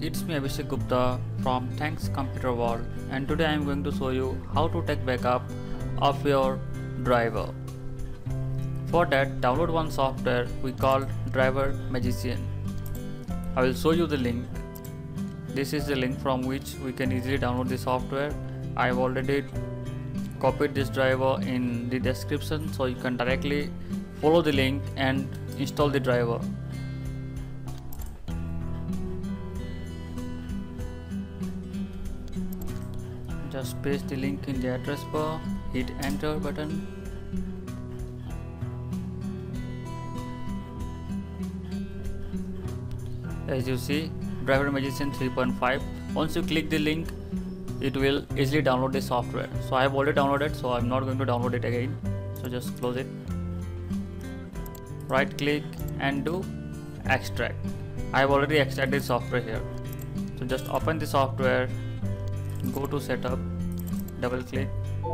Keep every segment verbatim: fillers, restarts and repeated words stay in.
it's me Abhishek Gupta from Thanks Computer World, and today I am going to show you how to take backup of your driver. For that, download one software we call Driver Magician. I will show you the link. This is the link from which we can easily download the software. I have already copied this driver in the description, so you can directly follow the link and install the driver. Just paste the link in the address bar, hit enter button. As you see, Driver Magician three point five. Once you click the link, it will easily download the software. So I have already downloaded, so I'm not going to download it again. So just close it. Right click and do extract. I have already extracted software here. So just open the software, go to setup, double click.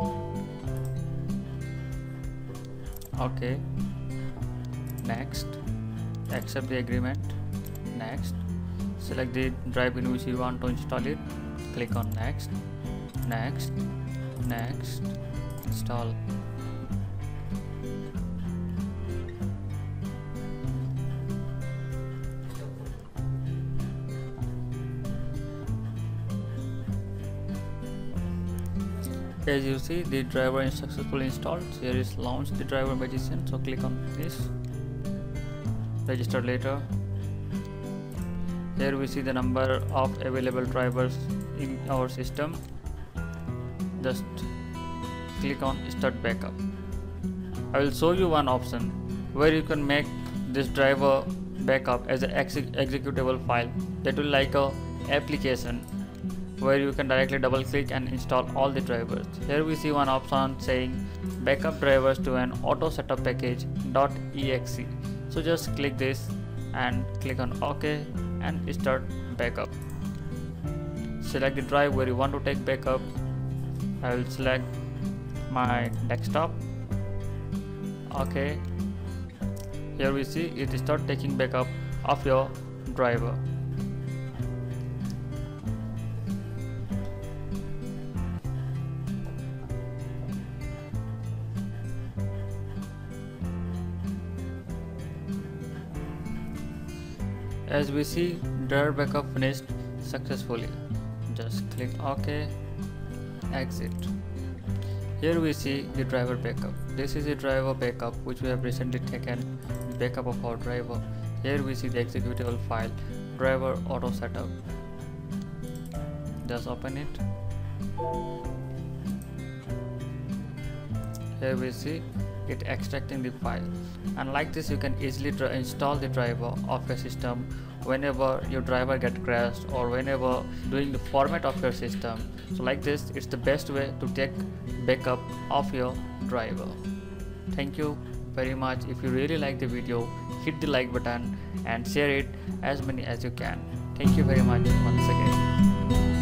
Okay. Next. Accept the agreement. Next. Select the drive in which you want to install it. Click on next. Next. Next. Install. As you see, the driver is successfully installed. Here is launch the Driver Magician, so click on this. Register later. Here we see the number of available drivers in our system. Just click on start backup. I will show you one option where you can make this driver backup as an ex executable file. That will like a application where you can directly double click and install all the drivers. Here we see one option saying backup drivers to an auto setup package .exe. So just click this and click on OK and start backup. Select the drive where you want to take backup. I will select my desktop. Okay. Here we see it start taking backup of your driver. As we see, driver backup finished successfully. Just click OK, exit. Here we see the driver backup. This is the driver backup which we have recently taken backup of our driver. Here we see the executable file driver auto setup. Just open it. Here we see it extracting the file, and like this you can easily install the driver of your system whenever your driver get crashed or whenever doing the format of your system. So like this, it's the best way to take backup of your driver. Thank you very much. If you really like the video, hit the like button and share it as many as you can. Thank you very much once again.